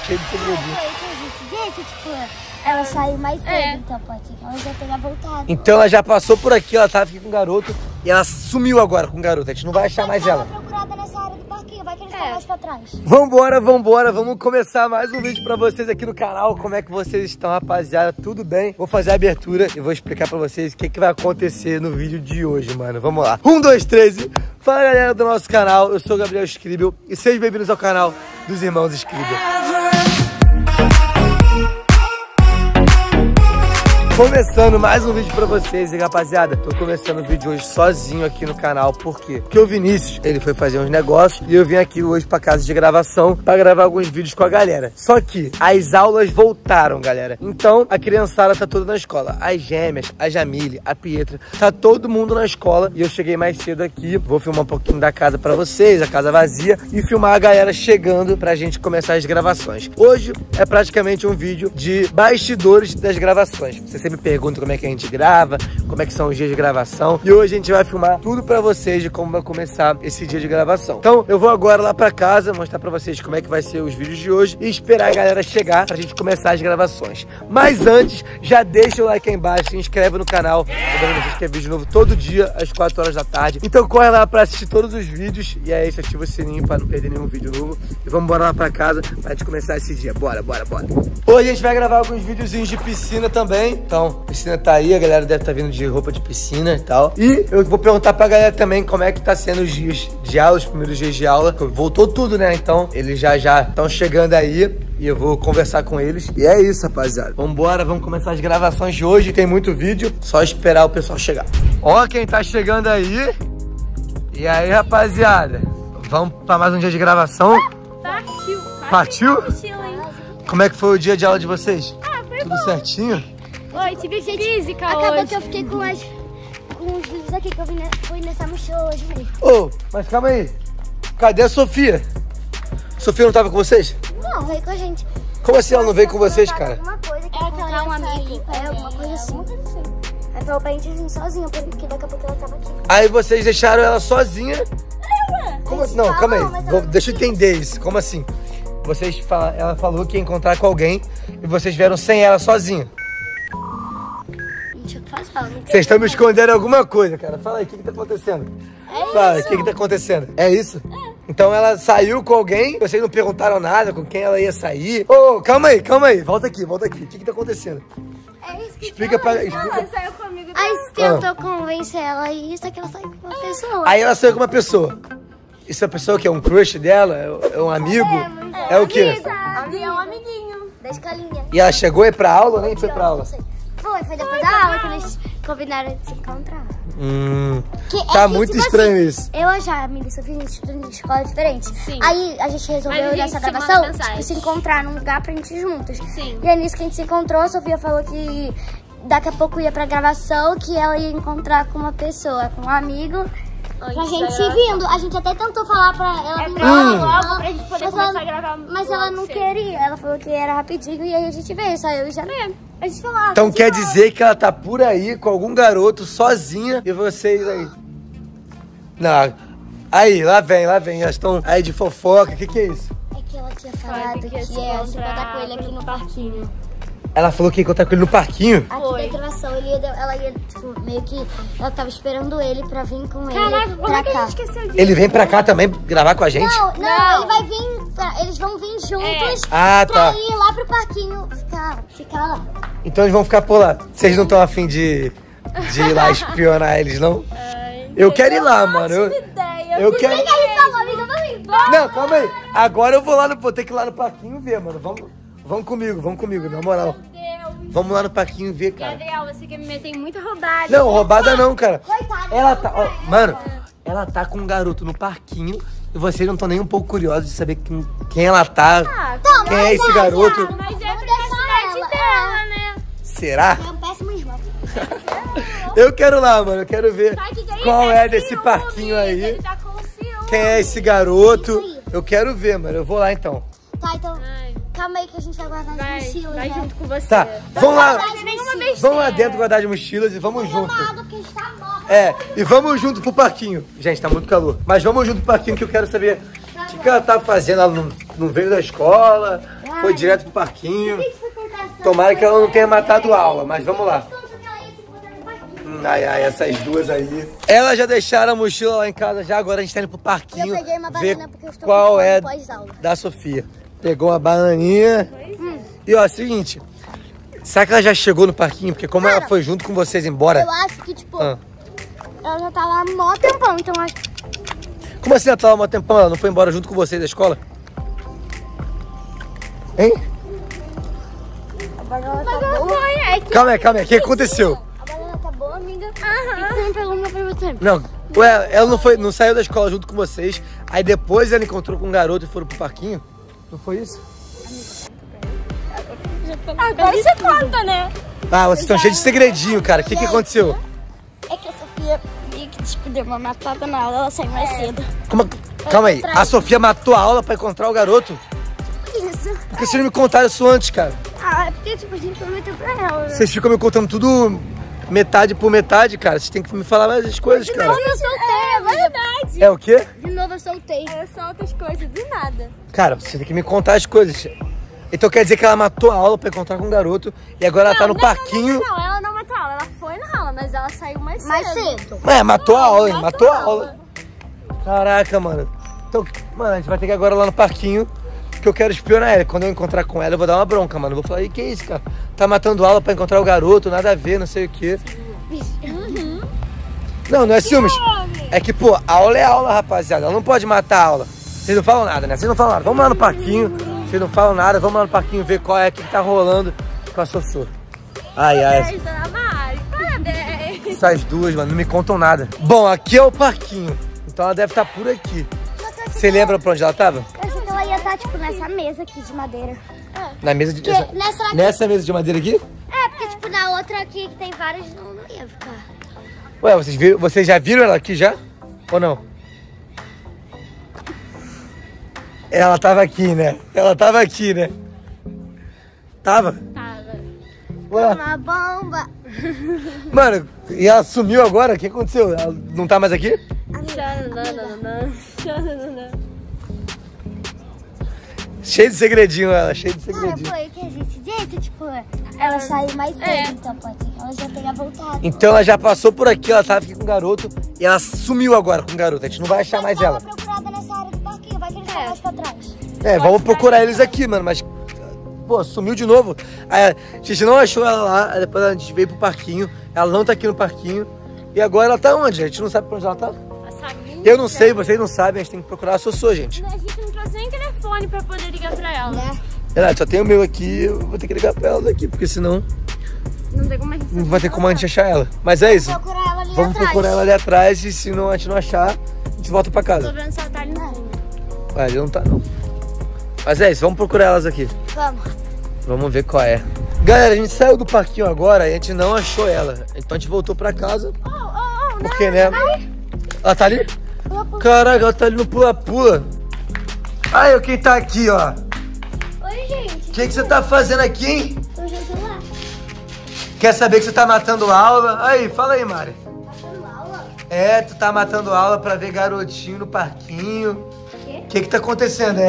cheio de segredinho. Foi o que a gente disse, tipo, ela saiu mais cedo, então pode ser que ela já tenha voltado. Então ela já passou por aqui, ela tava aqui com o garoto e ela sumiu agora com o garoto. A gente não vai achar mais ela. Procurada nessa área do parquinho, vai que eles estão mais pra trás. Vambora, vambora, vamos começar mais um vídeo pra vocês aqui no canal. Como é que vocês estão, rapaziada? Tudo bem? Vou fazer a abertura e vou explicar pra vocês o que vai acontecer no vídeo de hoje, mano. Vamos lá. 1, 2, 3 e... Fala, galera do nosso canal. Eu sou o Gabriel Scribble e sejam bem-vindos ao canal dos Irmãos Scribble. Começando mais um vídeo pra vocês, e rapaziada, tô começando o vídeo hoje sozinho aqui no canal. Por quê? Porque o Vinícius, ele foi fazer uns negócios e eu vim aqui hoje pra casa de gravação pra gravar alguns vídeos com a galera. Só que as aulas voltaram, galera. Então a criançada tá toda na escola. As gêmeas, a Jamile, a Pietra, tá todo mundo na escola. E eu cheguei mais cedo aqui, vou filmar um pouquinho da casa pra vocês, a casa vazia, e filmar a galera chegando pra gente começar as gravações. Hoje é praticamente um vídeo de bastidores das gravações. Você me pergunta como é que a gente grava, como é que são os dias de gravação. E hoje a gente vai filmar tudo pra vocês de como vai começar esse dia de gravação. Então eu vou agora lá pra casa mostrar pra vocês como é que vai ser os vídeos de hoje e esperar a galera chegar pra gente começar as gravações. Mas antes, já deixa o like aí embaixo, se inscreve no canal. Lembrando vocês que é vídeo novo todo dia às 4 horas da tarde. Então corre lá pra assistir todos os vídeos. E é isso, ativa o sininho pra não perder nenhum vídeo novo. E vamos embora lá pra casa pra gente começar esse dia. Bora, bora, bora. Hoje a gente vai gravar alguns videozinhos de piscina também. Então, a piscina tá aí, a galera deve estar vindo de roupa de piscina e tal. E eu vou perguntar pra galera também como é que tá sendo os dias de aula, os primeiros dias de aula. Voltou tudo, né? Então, eles já estão chegando aí e eu vou conversar com eles. E é isso, rapaziada. Vambora, vamos começar as gravações de hoje. Tem muito vídeo, só esperar o pessoal chegar. Ó quem tá chegando aí. E aí, rapaziada? Vamos pra mais um dia de gravação? Partiu. Partiu? Como é que foi o dia de aula de vocês? Foi Tudo bom. certinho? Oi, tive física Acabou hoje. que eu fiquei com os livros aqui que eu fui nessa mochila hoje mesmo. Ô, mas calma aí. Cadê a Sofia? Sofia não tava com vocês? Não, veio com a gente. Como assim ela não veio com vocês, cara? Alguma coisa que Ela quer dar um amigo. alguma coisa assim. Aí falou pra gente vir sozinha, porque daqui a pouco ela tava aqui. Aí vocês deixaram ela sozinha? Como assim? Não, calma Não, mas aí. ela- Deixa eu entender isso. Como assim? Ela falou que ia encontrar com alguém e vocês vieram sem ela sozinha. Não tinha o que fazer, ela não Vocês estão me escondendo alguma coisa, cara. Fala aí, o que tá acontecendo? Fala, o que tá acontecendo? É isso? Então ela saiu com alguém, vocês não perguntaram nada com quem ela ia sair. Ô, calma aí, calma aí. Volta aqui, volta aqui. O que tá acontecendo? É isso que Explica pra... Ela saiu comigo. Aí tentou convencer ela e isso aqui ela saiu com uma pessoa. Aí ela saiu com uma pessoa. Isso é a pessoa que é um crush dela? É um amigo? É o quê? É um amiguinho. Da escolinha. E ela chegou a ir pra aula ou nem foi pra aula? Foi depois da aula que eles combinaram de se encontrar. Tá muito estranho isso. Eu e a Jamile e Sofia, a gente estuda em escola diferente. Sim. Aí a gente resolveu Mas a gente nessa se manda gravação, mensagem. tipo, se encontrar num lugar pra gente ir juntos. Sim. E aí nisso que a gente se encontrou, a Sofia falou que daqui a pouco ia pra gravação, que ela ia encontrar com uma pessoa, com um amigo. Pra gente ir vindo. A gente até tentou falar pra ela vir logo pra gente poder mas começar ela- a gravar. Mas ela não queria. Ela falou que era rapidinho e aí a gente veio. Só eu e já. A gente falou. Então quer dizer que ela tá por aí com algum garoto sozinha e vocês aí. Não. Aí, lá vem. Elas estão aí de fofoca. O que é isso? É que ela tinha falado que ia se encontrar com ele aqui no parquinho. Ela falou que ia encontrar com ele no parquinho. Aqui da gravação, ela ia, tipo, meio que... Ela tava esperando ele pra vir com ele Caraca, como pra é que a cá. gente esqueceu disso? Ele vem pra cá também gravar com a gente? Não, Não. ele vai vir... Eles vão vir juntos Ah, pra tá. ir lá pro parquinho ficar lá. Então eles vão ficar por lá. Vocês não estão afim de ir lá espionar eles, não? Eu quero ir lá, mano. Eu quero... Ele falou, amiga, vamos embora. Não, calma aí. Agora eu vou ter que ir lá no parquinho ver, mano. Vamos comigo, na moral. Vamos lá no parquinho ver, cara. Gabriel, você quer me meter em muita rodada. Não, roubada não, cara. Coitada. Ela tá, ó, mano, ela tá com um garoto no parquinho e vocês não estão nem um pouco curiosos de saber quem ela tá, quem é esse garoto. Mas é Vamos pra deixar cidade ela, dela, né? Será? É um péssimo irmão. Eu quero lá, mano, eu quero ver Tá, que aí qual é é desse ciúme, parquinho aí. Ele tá com ciúme. Quem é esse garoto? Isso aí. Eu quero ver, mano, eu vou lá então. Tá, então... Ai. Calma aí que a gente vai guardar as mochilas, Vai né? junto com você. Tá, vamos lá, nenhuma besteira. vamos lá dentro guardar as mochilas e vamos Tomar junto. água porque a gente tá morto. É, e vamos junto pro parquinho. Gente, tá muito calor. Mas vamos junto pro parquinho que eu quero saber o que ela tá fazendo. Ela não veio da escola. Foi direto pro parquinho. Tomara que ela não tenha matado a aula, mas vamos lá. Ai, essas duas aí. Elas já deixaram a mochila lá em casa já, agora a gente tá indo pro parquinho. Eu peguei uma ver banana porque eu estou qual com é fome pós-aula. da Sofia. Pegou uma bananinha. E ó, é o seguinte. Será que ela já chegou no parquinho? Porque como ela foi junto com vocês embora... Eu acho que, tipo, ela já tá lá há mó tempão, então acho que... Como assim ela tava há mó tempão? Ela não foi embora junto com vocês da escola? Hein? A banana tá boa. Calma aí. O que aconteceu? A banana tá boa, amiga? Aham. Você não perguntou pra você. Não, ué, ela não saiu da escola junto com vocês. Aí depois ela encontrou com um garoto e foram pro parquinho? Não foi isso? Agora você conta, né? Ah, vocês estão cheios de segredinho, cara. O que aconteceu? É que a Sofia meio que tipo, deu uma matada na aula, ela saiu mais cedo. Calma aí, a Sofia matou a aula pra encontrar o garoto? Isso. Por que vocês não me contaram isso antes, cara? Ah, é porque tipo, a gente prometeu pra ela, né? Vocês ficam me contando tudo metade por metade, cara. Vocês têm que me falar mais as coisas, cara. Eu soltei, É verdade. É o quê? De novo eu soltei. Eu solto as coisas do nada. Cara, você tem que me contar as coisas. Então quer dizer que ela matou a aula pra encontrar com o garoto e agora ela tá no parquinho. Não, ela não matou a aula. Ela foi na aula, mas ela saiu mais cedo. Mais cedo. É, matou a aula, hein? Matou a aula. Caraca, mano. Então, mano, a gente vai ter que ir agora lá no parquinho, porque eu quero espionar ela. Quando eu encontrar com ela, eu vou dar uma bronca, mano. Eu vou falar, e que isso, cara? Tá matando aula pra encontrar o garoto, nada a ver, não sei o quê. Não é ciúmes. É que, pô, aula é aula, rapaziada. Ela não pode matar a aula. Vocês não falam nada, né? Vocês não falam nada. Vamos lá no parquinho. Vocês não falam nada. Vamos lá no parquinho ver qual é que tá rolando com a Sossô. Ai. Parabéns. Essas duas, mano, não me contam nada. Bom, aqui é o parquinho. Então ela deve estar por aqui. Você lembra pra onde ela tava? Eu achei que ela ia estar, tipo, nessa mesa aqui de madeira. Na mesa de... Porque nessa aqui... Nessa mesa de madeira aqui? É, porque, tipo, na outra aqui que tem várias, não ia ficar. Ué, vocês já viram ela aqui já? Ou não? Ela tava aqui, né? Tava? Ué, Uma bomba. mano, e ela sumiu agora? O que aconteceu? Ela não tá mais aqui? Cheio de segredinho ela, cheio de segredinho. Foi o que a gente disse, tipo, ela saiu mais cedo, então pode ser que ela já tenha voltado. Então ela já passou por aqui, ela tava aqui com o garoto e ela sumiu agora com o garoto. A gente não vai achar mais ela. Ela procurada nessa área do parquinho, vai que eles estão mais pra trás. É, vamos procurar eles aqui, mano, mas... Pô, sumiu de novo. Aí, a gente não achou ela lá, aí depois a gente veio pro parquinho. Ela não tá aqui no parquinho. E agora ela tá onde? A gente não sabe pra onde ela tá. Eu não sei, vocês não sabem, a gente tem que procurar a Sossô, gente. A gente não trouxe nem telefone pra poder ligar pra ela. Verdade, só tem o meu aqui, eu vou ter que ligar pra ela daqui, porque senão Não tem como a gente... não vai ter como a gente achar ela. Mas é isso. Procurar ela ali Vamos atrás. procurar ela ali atrás e se não, a gente não achar, a gente volta pra Tô casa. vendo se ela tá ali no fundo. Ué, ele não tá não. Mas é isso, vamos procurar elas aqui. Vamos. Vamos ver qual é. Galera, a gente saiu do parquinho agora e a gente não achou ela. Então a gente voltou pra casa. Porque, né? Ela tá ali? Caraca, ela tá ali no pula-pula. Aí, quem tá aqui, ó? Oi, gente. O que você tá fazendo aqui, hein? Tô jogando lá. Quer saber que você tá matando aula? Aí, fala aí, Mari. Passando aula? É, tu tá matando aula pra ver garotinho no parquinho. Quê? O que tá acontecendo?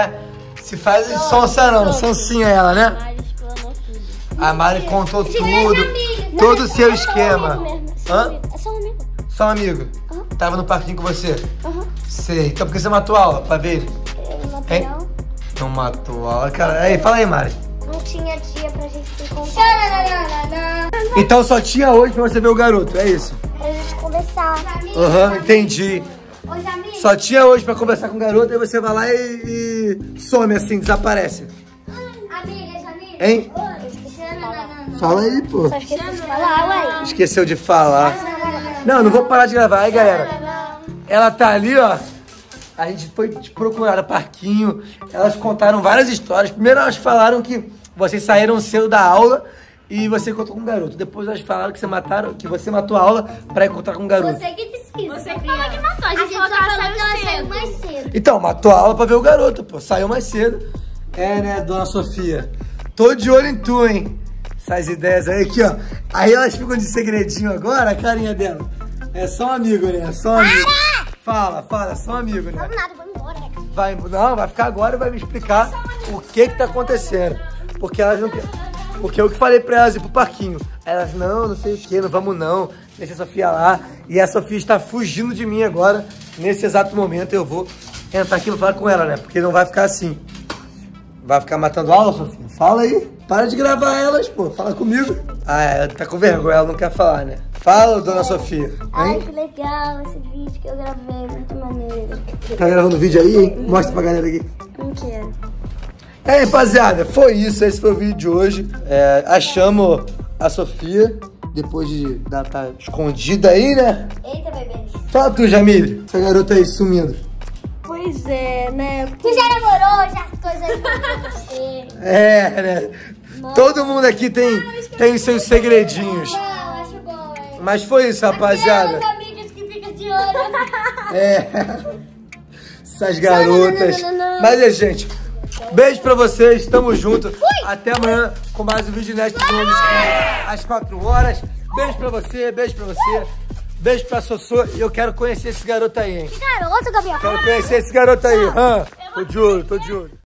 Se faz sonsa não, sonsinha ela, né? Mari explanou tudo. A Mari contou tudo, amiga. todo o seu esquema. Hã? É só um amigo. Só um amigo? Aham. Tava no parquinho com você? Aham. Sei. Então por que você matou a aula? Pra ver ele? Eu não Hein? Não matou a aula, cara. Aí, fala aí, Mari. Não tinha dia pra gente se encontrar. Então só tinha hoje pra você ver o garoto, é isso? Pra gente conversar. Aham, entendi. Hoje, amiga. Só tinha hoje pra conversar com o garoto, aí você vai lá e some assim, desaparece. Amiga. Hein? Eu esqueci de falar. Fala aí, pô. Só esqueci de falar, ué. Esqueceu de falar. Não vou parar de gravar. Aí, galera. Ela tá ali, ó. A gente foi te procurar no parquinho. Elas contaram várias histórias. Primeiro elas falaram que vocês saíram cedo da aula e você encontrou com um garoto. Depois elas falaram que você matou a aula pra encontrar com um garoto. Você que disse isso. Você que falou que matou. A A gente gente falou só que ela falou que ela saiu saiu mais cedo. cedo. Então, matou a aula pra ver o garoto, pô. Saiu mais cedo. É, né, dona Sofia? Tô de olho em tu, hein? Essas ideias aí aqui, ó. Aí elas ficam de segredinho agora, a carinha dela. É só um amigo, né? É só um amigo. Fala, é só um amigo, né? Vamos nada, vamos embora, né? Não, vai ficar agora e vai me explicar o que tá acontecendo. Porque elas não querem. Porque eu que falei pra elas ir pro parquinho. Elas, não sei o que, não vamos não. Deixa a Sofia lá. E a Sofia está fugindo de mim agora. Nesse exato momento eu vou entrar aqui e vou falar com ela, né? Porque não vai ficar assim. Vai ficar matando aula, Sofia? Fala aí. Para de gravar elas, pô. Fala comigo. Ah, ela tá com vergonha, ela não quer falar, né? Fala, dona Sofia. Ai, que legal esse vídeo que eu gravei. Muito maneiro. Tá gravando vídeo aí, hein? Mostra pra galera aqui. Não quero. É, rapaziada, foi isso. Esse foi o vídeo de hoje. Achamos a Sofia. Depois de ela tá escondida aí, né? Eita, bebê. Fala tu, Jamile. Essa garota aí sumindo. Pois é, né? Tu já namorou, já as coisas com você. Né? Todo mundo aqui tem seus segredinhos. Não, acho bom, hein? Mas foi isso, rapaziada. Tem umas amigas que ficam de olho. Essas garotas. Mas é, gente. Beijo pra vocês, tamo junto. Até amanhã com mais um vídeo Netflix às 4 horas. Beijo pra você, beijo pra você. Beijo pra Sossô. E eu quero conhecer esse garoto aí, hein? Que garoto, Gabriel? Quero conhecer esse garoto aí. Tô de olho, tô de olho.